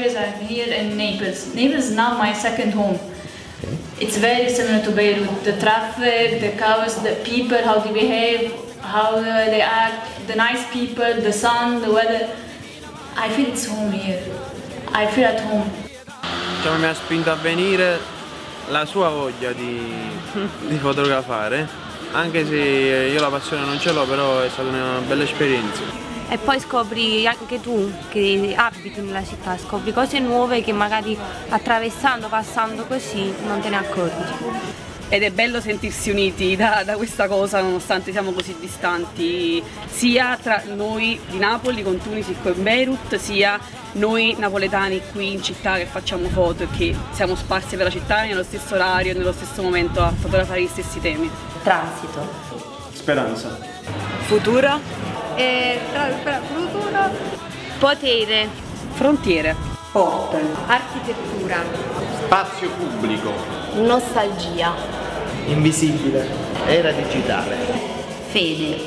years I've been here in Naples. Naples is now my second home. It's very similar to Beirut. The traffic, the chaos, the people, how they behave, how they act, the nice people, the sun, the weather. I feel it's home here. I feel at home. Diciamo, mi ha spinto a venire la sua voglia di fotografare, anche se io la passione non ce l'ho, però è stata una bella esperienza. E poi scopri anche tu che abiti nella città, scopri cose nuove che magari attraversando, passando così non te ne accorgi. Ed è bello sentirsi uniti da questa cosa nonostante siamo così distanti, sia tra noi di Napoli con Tunis e con Beirut, sia noi napoletani qui in città che facciamo foto e che siamo sparsi per la città nello stesso orario e nello stesso momento a fotografare gli stessi temi. Transito. Speranza. Futuro. Futuro. Potere. Frontiere. Porte. Architettura. Spazio pubblico. Nostalgia. Invisibile. Era digitale. Fede.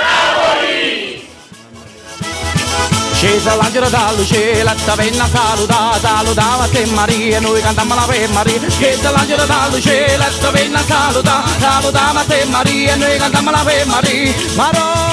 Scesa l'angelo dallo cielo, sta venna salutava te Maria, noi cantiamo la per Maria. Scesa l'angelo dallo cielo, sta venna salutava te Maria, noi cantiamo la per Maria.